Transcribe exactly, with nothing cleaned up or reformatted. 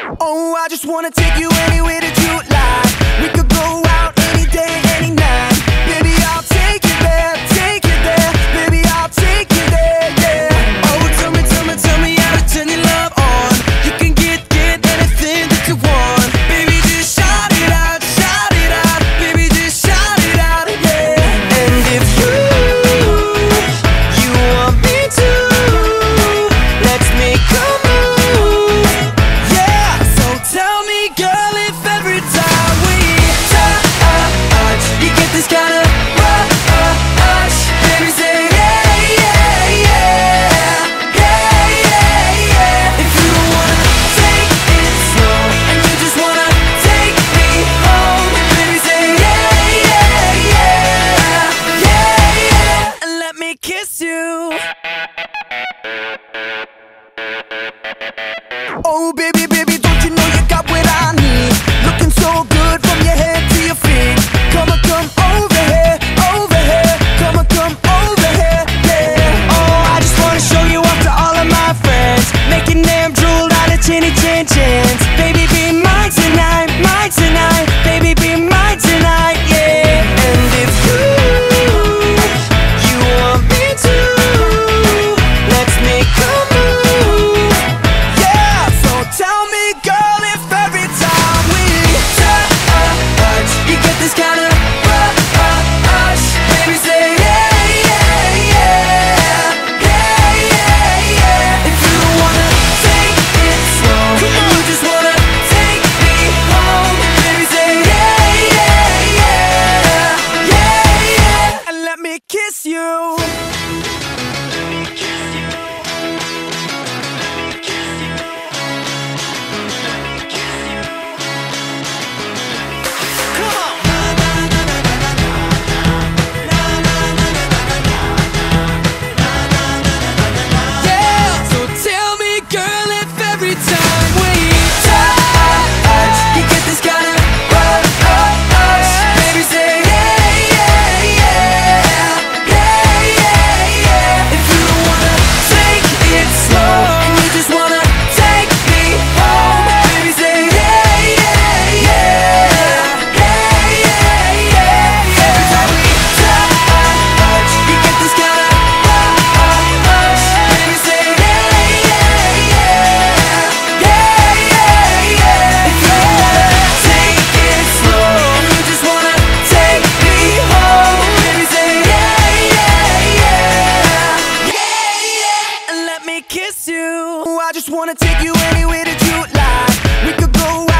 Oh, I just wanna take you anywhere that you like. We could go out any day, any night. Baby, I'll take you there, take you there. Baby, I'll take you there, yeah. Oh, tell me, tell me, tell me how to turn your love on. You can get, get anything that you want. Baby, just shout it out, shout it out. Baby, just shout it out, yeah. And if you, you want me to, let's make a move, yeah. So tell me, girl, if every time we touch, you get this kind of rush. Baby, say yeah, yeah, yeah, yeah, yeah, yeah. If you don't wanna take it slow and you just wanna take me home, baby, say yeah, yeah, yeah, yeah, yeah. And let me kiss you. Oh, baby, baby, don't you know you got what I need? Looking so good from your head to your feet. Come on, come over here, over here. Come on, come over here, yeah. Oh, I just wanna show you off to all of my friends, making them drool out of chinny chin chins. Baby, be mine tonight, mine tonight. Baby, be mine tonight, yeah. And if you, you want me to, let's make a move, yeah. So tell me, girl, if every time we touch, you get this kind of rush. Baby, say yeah, yeah, yeah, yeah, yeah, yeah. If you don't wanna take it slow and you just wanna take me home, baby, say yeah, yeah, yeah, yeah, yeah. And let me kiss you. Yeah, so tell me, girl, if every time we touch, you get this kind of rush. Baby, say yeah, yeah, yeah, yeah, yeah, yeah. If you don't wanna take it slow and you just wanna take me home, baby, say yeah, yeah, yeah, yeah, yeah, yeah. Every time we touch, you get this kind of rush. Baby, say yeah, yeah, yeah, yeah, yeah, yeah. If you wanna take it slow and you just wanna take me home, baby, say yeah, yeah, yeah, yeah, yeah. And let me kiss you. I just wanna take you anywhere that you like. We could go out